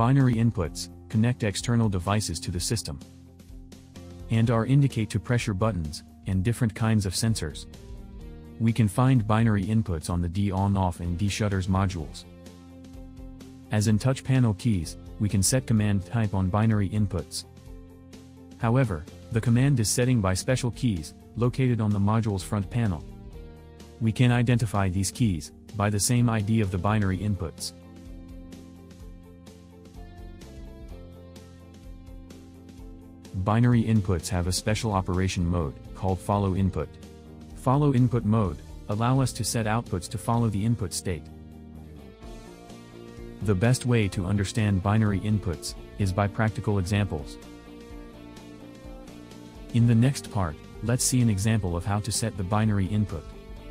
binary inputs connect external devices to the system and are indicate to pressure buttons and different kinds of sensors. We can find binary inputs on the D on-off and D shutters modules. As in touch panel keys, we can set command type on binary inputs. However, the command is setting by special keys, located on the module's front panel. We can identify these keys by the same ID of the binary inputs. Binary inputs have a special operation mode, called follow input. Follow input mode allow us to set outputs to follow the input state. The best way to understand binary inputs is by practical examples. In the next part, let's see an example of how to set the binary input.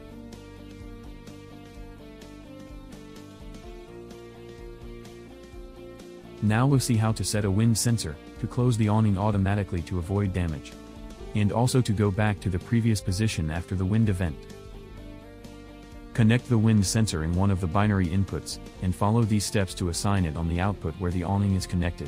Now we'll see how to set a wind sensor to close the awning automatically to avoid damage, and also to go back to the previous position after the wind event. Connect the wind sensor in one of the binary inputs, and follow these steps to assign it on the output where the awning is connected.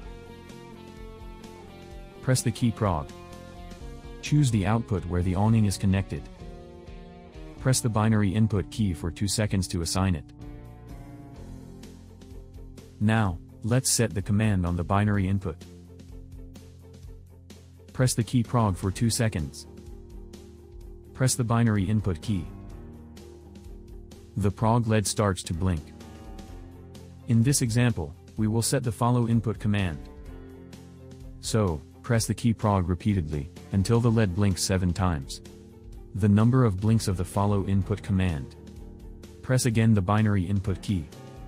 Press the key prog. Choose the output where the awning is connected. Press the binary input key for 2 seconds to assign it. Now, let's set the command on the binary input. Press the key prog for 2 seconds. Press the binary input key. The prog LED starts to blink. In this example, we will set the follow input command. So, press the key prog repeatedly, until the LED blinks 7 times. The number of blinks of the follow input command. Press again the binary input key.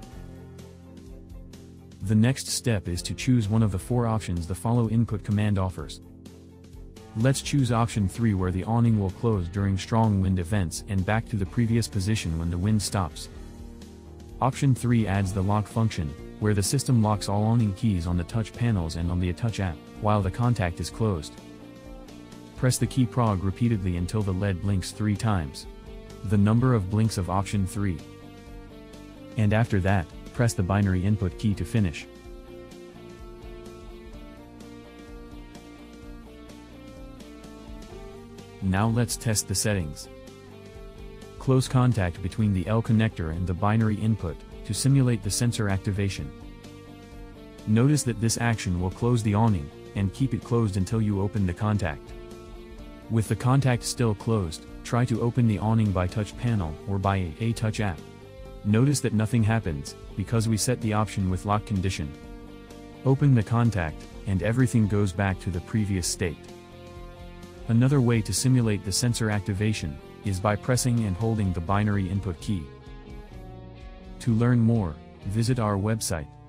The next step is to choose one of the 4 options the follow input command offers. Let's choose option 3 where the awning will close during strong wind events and back to the previous position when the wind stops. Option 3 adds the lock function, where the system locks all awning keys on the touch panels and on the Atouch app, while the contact is closed. Press the key prog repeatedly until the LED blinks 3 times. The number of blinks of option 3. And after that, press the binary input key to finish. Now let's test the settings. Close contact between the L connector and the binary input to simulate the sensor activation. Notice that this action will close the awning and keep it closed until you open the contact. With the contact still closed, try to open the awning by touch panel or by a Atouch app. Notice that nothing happens because we set the option with lock condition. Open the contact and everything goes back to the previous state. Another way to simulate the sensor activation is by pressing and holding the binary input key. To learn more, visit our website.